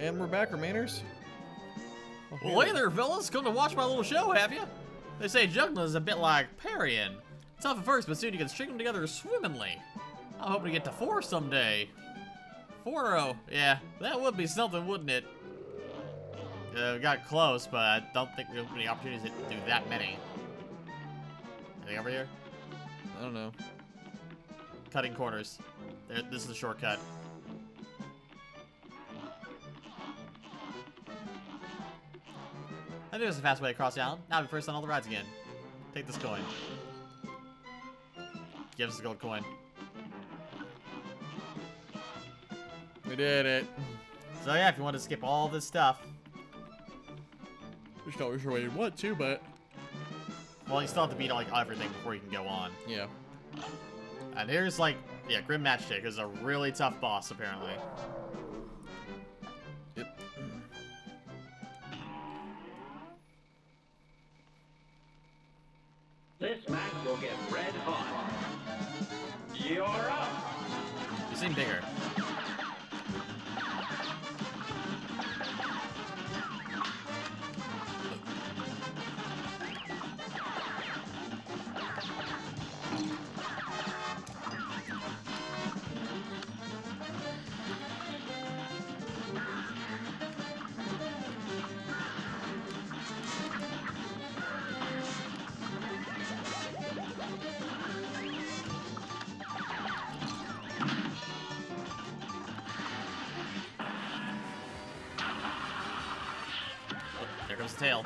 And we're back, Remainers. Oh, Well, hey there, fellas. Come to watch my little show, have you? They say juggling is a bit like parrying. Tough at first, but soon you can string them together swimmingly. I'm hoping to get to 4 someday. 4-0. Yeah, that would be something, wouldn't it? We got close, but I don't think there'll be any opportunities to do that many. Anything over here? I don't know. Cutting corners. There, this is a shortcut. I knew it was a fast way across the island. Now I'll be first on all the rides again. Take this coin. Give us the gold coin. We did it. So yeah, if you want to skip all this stuff, We're not sure what you want to, but well, you still have to beat like everything before you can go on. yeah. And here's like, yeah, Grim Matchstick is a really tough boss apparently. Yep. This match will get red hot. You're up. You seem bigger. There comes the tail.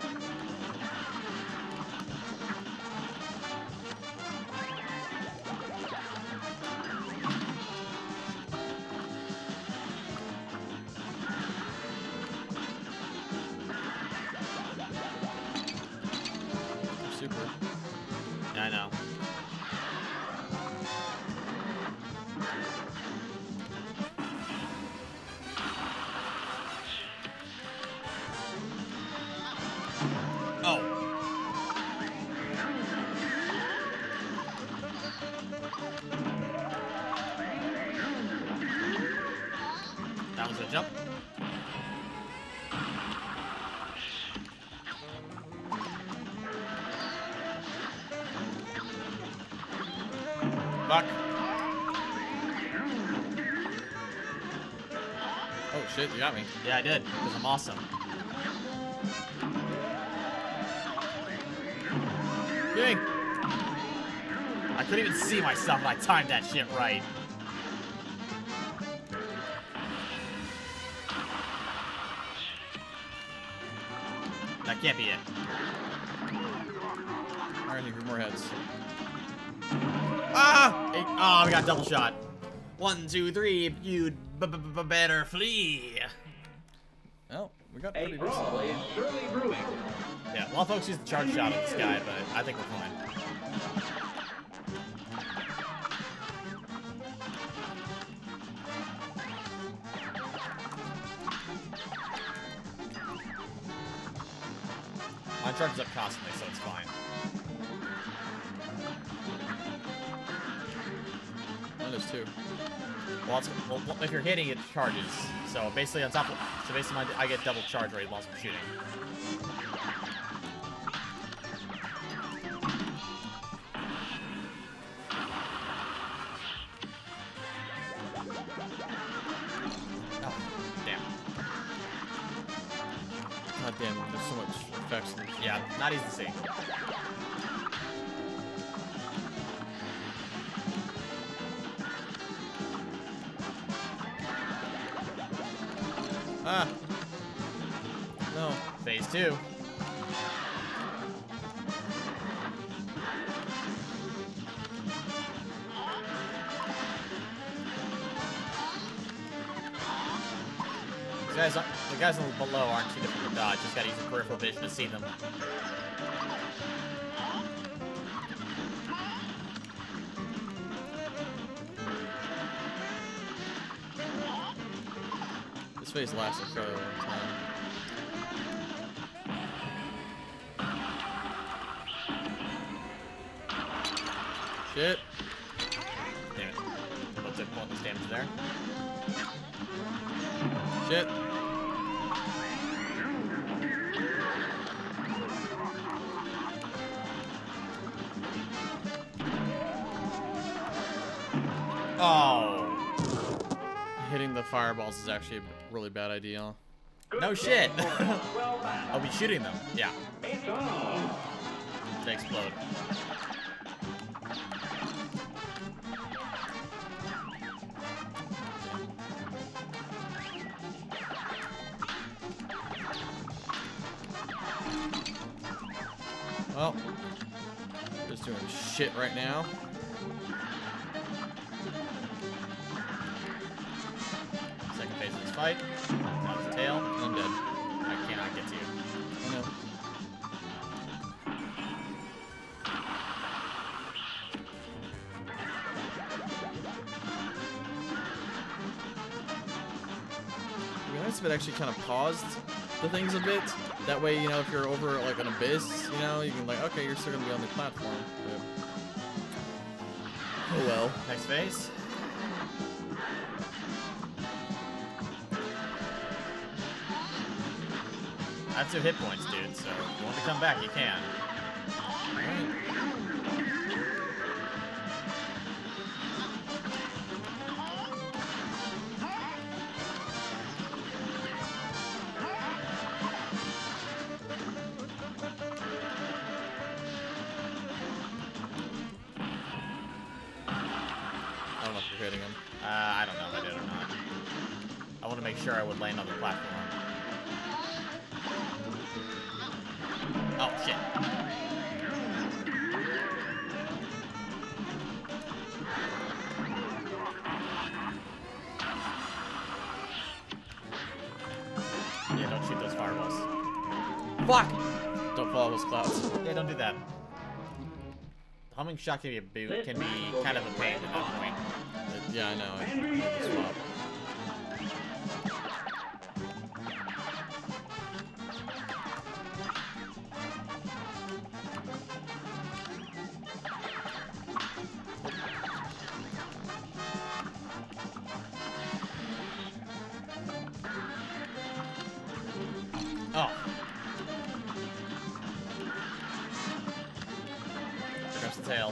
Super. Yeah, I know. Oh. That was a jump. Fuck. Oh shit, you got me. Yeah, I did, because I'm awesome. Dang. I couldn't even see myself and I timed that shit right. That can't be it. Alright, need more heads. Ah! Oh, we got double shot. 1, 2, 3, you'd better flee. Oh, we got A pretty brawl decent. is surely brewing. Yeah, well, folks use the charge shot on this guy, but I think we're fine. My charge is up constantly, so it's fine. One is two. Well, if you're hitting, it charges. So basically, on top of, I get double charge rate whilst I'm shooting. Oh, damn. God damn, there's so much effects. Yeah, not easy to see. Ah! No. Phase 2. The guys below aren't too difficult to dodge. Just gotta use your peripheral vision to see them. This phase lasts a fairly long time. Shit. Damn it. Looks like pulling this damage there. Shit. fireballs is actually a really bad idea. No shit. Well done. I'll be shooting them. Yeah. It's on. They explode. Well, just doing shit right now. Second phase of this fight. Out the tail. I'm dead. I cannot get to you. I know. It'd be nice if it actually kind of paused the things a bit. That way, you know, if you're over like an abyss, you know, you can like, okay, you're still gonna be on the platform. But... oh well. Next phase. I have 2 hit points, dude, so if you want to come back, you can. I don't know if you're hitting him. I don't know if I did or not. I want to make sure I would land on the platform. Oh, shit. Yeah, don't shoot those fireballs. Fuck! Don't follow those clouds. Yeah, don't do that. The humming shot can be kind of a pain at that point. Yeah, I know. I had to swap. Oh. There comes the tail.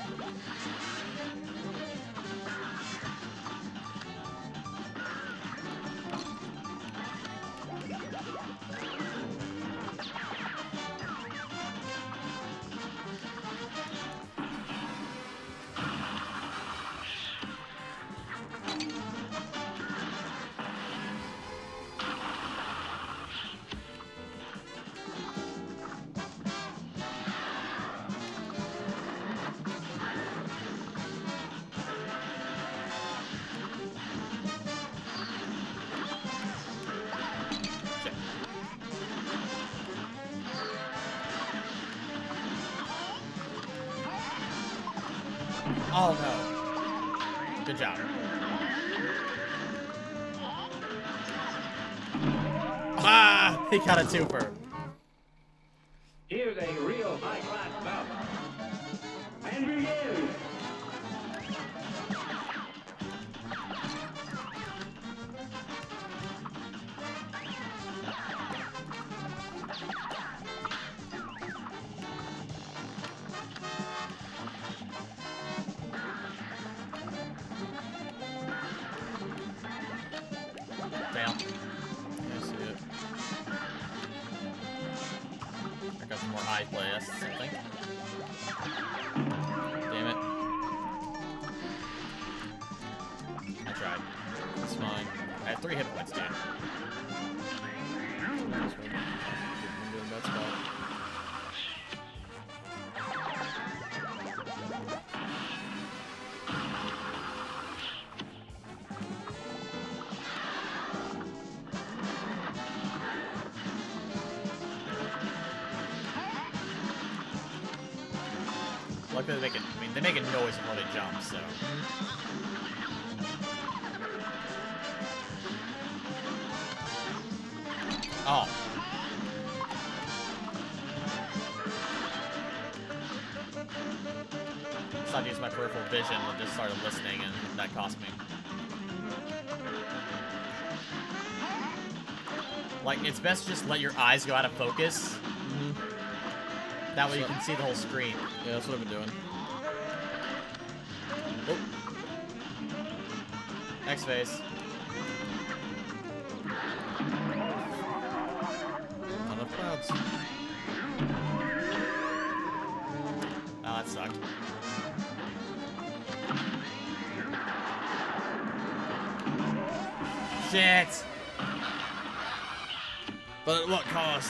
Oh no. Good job. Ah! He got a twofer. Here's a real high-class bout. And begin. Fail. I see it. I got some more eye play, I think. Damn it. I tried. It's fine. I have 3 hit points, dude. I'm doing a bad spot. Luckily they make a noise before they jump, so. Oh. Decided to use my peripheral vision and just started listening, and that cost me. Like, it's best to just let your eyes go out of focus. That way you can see the whole screen. Yeah, that's what I've been doing. Oh. Next phase. enough clouds. Oh, that sucked. Shit! But at what cost?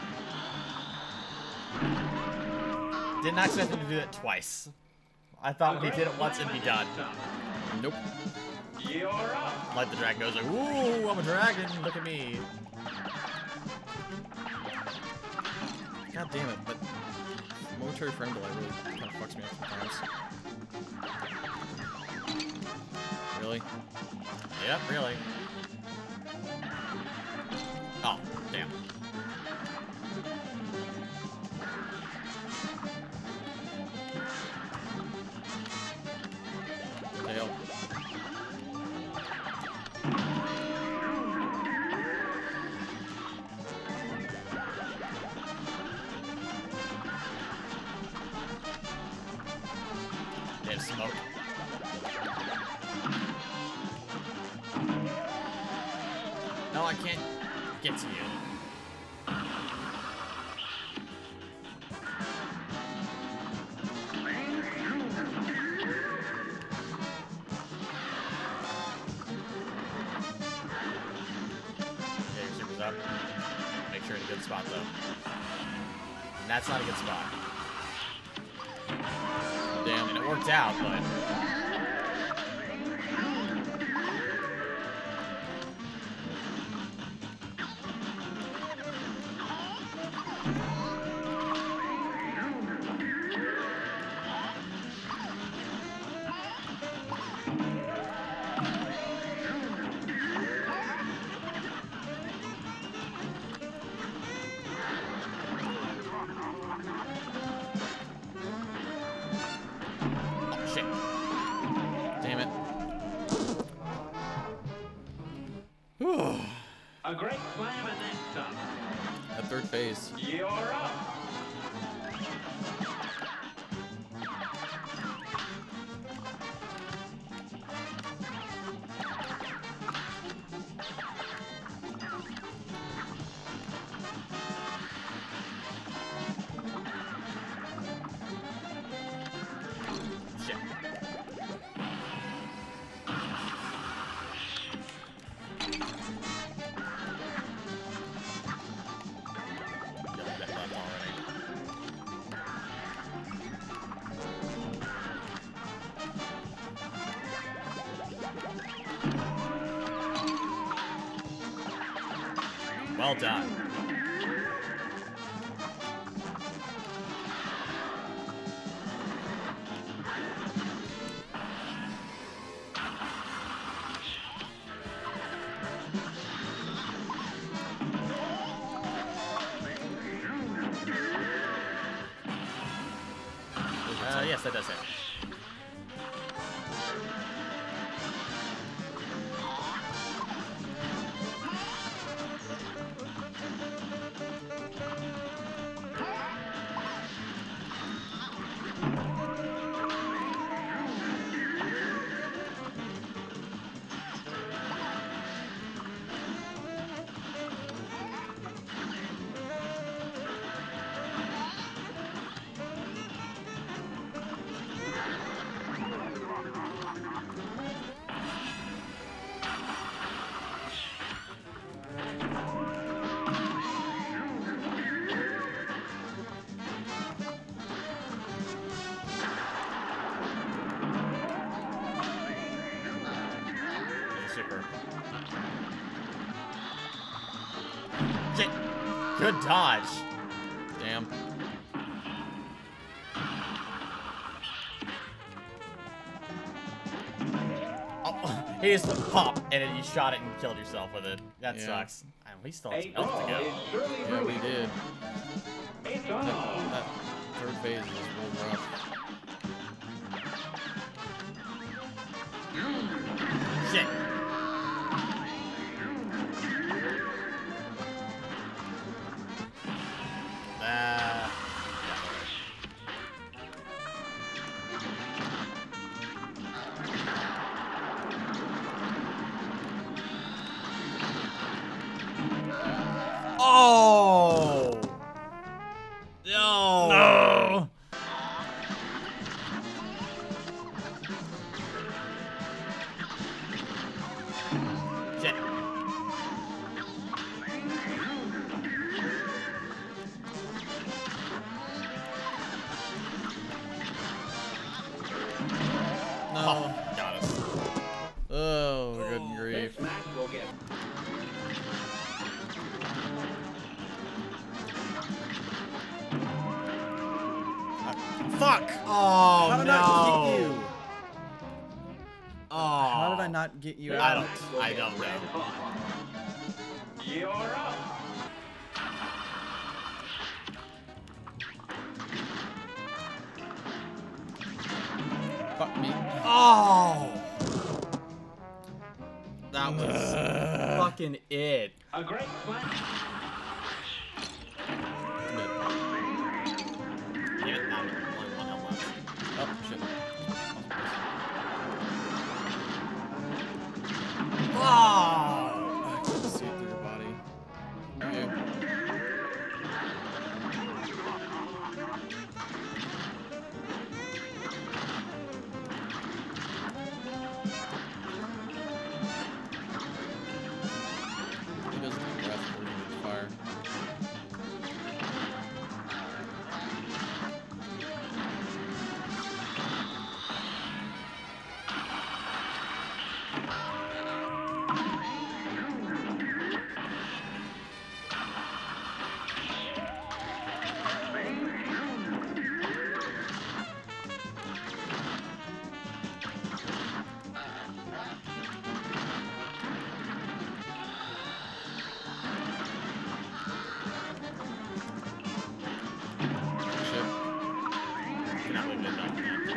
Did not expect him to do that twice. I thought when he did it once, it'd be done. Nope. You're up. Like the dragon goes like, ooh, I'm a dragon, look at me. God damn it, but momentary frame delay really kind of fucks me up sometimes. Really? Yep, really. Oh, damn. Tail. There's smoke. No, I can't get to you. Yeah, your super's up. Make sure in a good spot, though. And that's not a good spot. Damn. And it worked out, but... Oh, shit. Damn it. A great slam and then some. That third phase. You're up. Shit. Got that left already. Well done. Yes, that does hit. Super. Shit. Good dodge. Damn. Oh, he just pop, and then you shot it and killed yourself with it. That Yeah. sucks. And we still have A some health to draw go. is surely Yeah, we brewing. did. It's on. That third phase was real rough. Shit. Oh! No. Got us. Oh, good grief. This match will get Fuck! Oh, How did no. I not get you? Oh. How did I not get you I out? don't know. red hot. You're up. Fuck me. Oh. That was fucking it. A great smash. Damn it, now only one health left. Oh, shit. Oh. I couldn't see it through your body. Okay. He doesn't have breath before he gets fire. Shit. Cannot believe they've done that.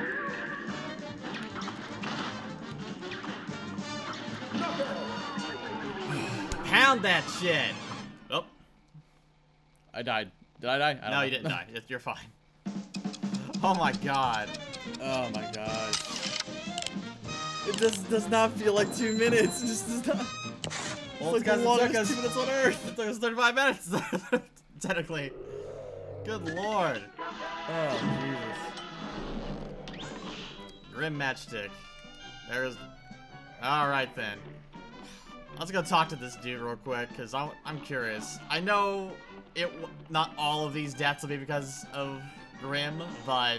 Pound that shit. Oh, I died. Did I die? I don't no, know. you didn't die. You're fine. Oh my god. Oh my gosh. It does not feel like 2 minutes. It just does not. Well, It's like the longest 2 minutes on Earth. It took us 35 minutes, technically. Good lord. Oh, Jesus. Grim matchstick. There's. Alright then. Let's go talk to this dude real quick, because I'm curious. I know not all of these deaths will be because of Grim, but.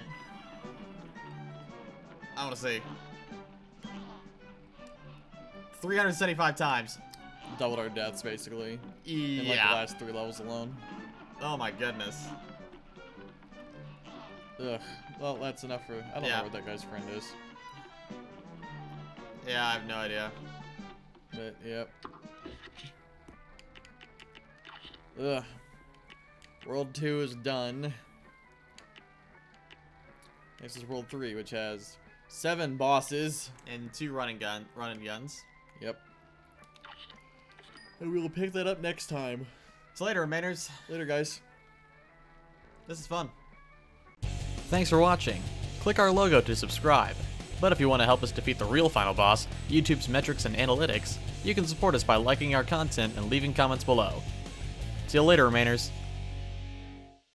I want to see. 375 times. Doubled our deaths, basically. In like the Yeah. last 3 levels alone. Oh my goodness. Ugh. Well, that's enough for. I don't Yeah. know what that guy's friend is. Yeah, I have no idea. But, yep. Ugh. World 2 is done. Next is World 3, which has 7 bosses. And 2 running guns. Yep. And we'll pick that up next time. So later, Remainers. Later, guys. This is fun. Thanks for watching. Click our logo to subscribe. But if you want to help us defeat the real final boss, YouTube's metrics and analytics, you can support us by liking our content and leaving comments below. See you later, Remainers.